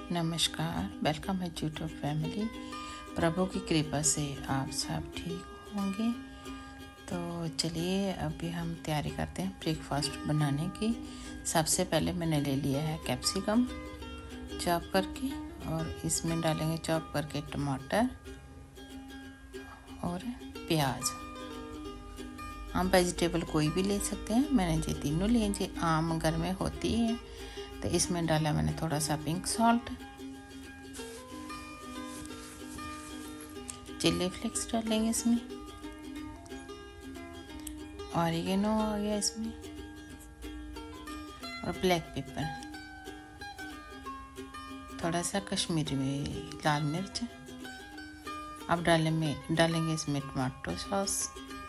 नमस्कार, वेलकम है YouTube family. प्रभु की कृपा से आप सब ठीक होंगे। तो चलिए अभी हम तैयारी करते हैं ब्रेकफास्ट बनाने की। सबसे पहले मैंने ले लिया है कैप्सिकम चॉप करके, और इसमें डालेंगे चॉप करके टमाटर और प्याज। हम वेजिटेबल कोई भी ले सकते हैं, मैंने ये तीनों लिए, ये आम घर में होती है। तो इसमें डाला मैंने थोड़ा सा पिंक सॉल्ट, चिल्ली फ्लेक्स डालेंगे इसमें, ऑरिगेनो आ गया इसमें, और ब्लैक पेपर, थोड़ा सा कश्मीरी लाल मिर्च। अब डालेंगे इसमें टमाटो सॉस,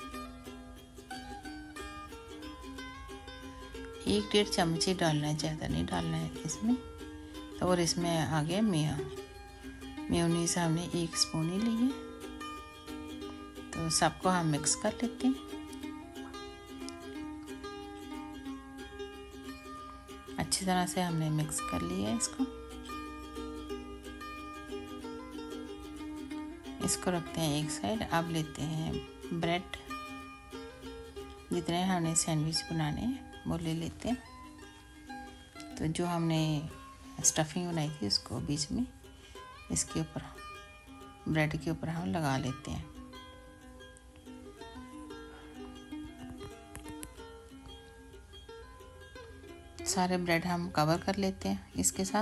1-1.5 चम्मच ही डालना है, ज़्यादा नहीं डालना है इसमें। तो और इसमें आ गया मेयोनीज हमने 1 स्पून ही ली है। तो सबको हम मिक्स कर लेते हैं। अच्छी तरह से हमने मिक्स कर लिया है इसको रखते हैं एक साइड। अब लेते हैं ब्रेड, जितने हमने सैंडविच बनाने हैं वो ले लेते हैं। तो जो हमने स्टफिंग बनाई थी उसको बीच में इसके ऊपर, ब्रेड के ऊपर हम लगा लेते हैं। सारे ब्रेड हम कवर कर लेते हैं इसके साथ।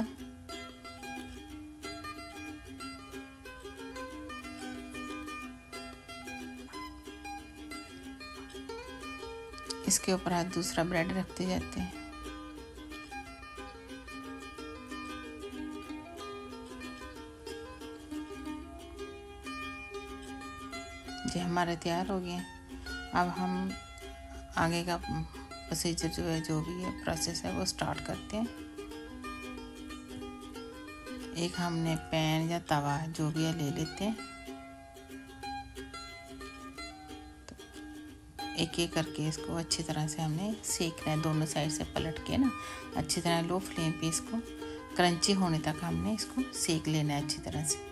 इसके ऊपर हाथ दूसरा ब्रेड रखते जाते हैं। ये हमारे तैयार हो गए। अब हम आगे का प्रोसीजर जो भी है प्रोसेस है वो स्टार्ट करते हैं। एक हमने पैन या तवा जो भी है ले लेते हैं। एक एक करके इसको अच्छी तरह से हमने सेकना है, दोनों साइड से पलट के ना अच्छी तरह लो फ्लेम पे इसको क्रंची होने तक हमने इसको सेक लेना है अच्छी तरह से।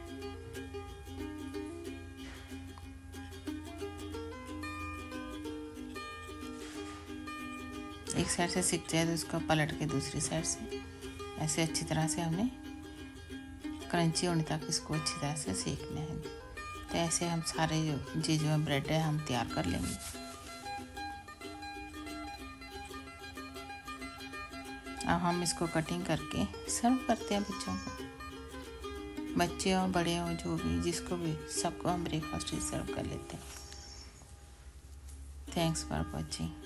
एक साइड से सिक जाए तो इसको पलट के दूसरी साइड से ऐसे अच्छी तरह से हमने क्रंची होने तक इसको अच्छी तरह से सेकना है। तो ऐसे हम सारे जो ब्रेड है हम तैयार कर लेंगे। अब हम इसको कटिंग करके सर्व करते हैं बच्चों को। बच्चे हो बड़े हो जो भी, जिसको भी, सबको हम ब्रेकफास्ट ही सर्व कर लेते हैं। Thanks for watching.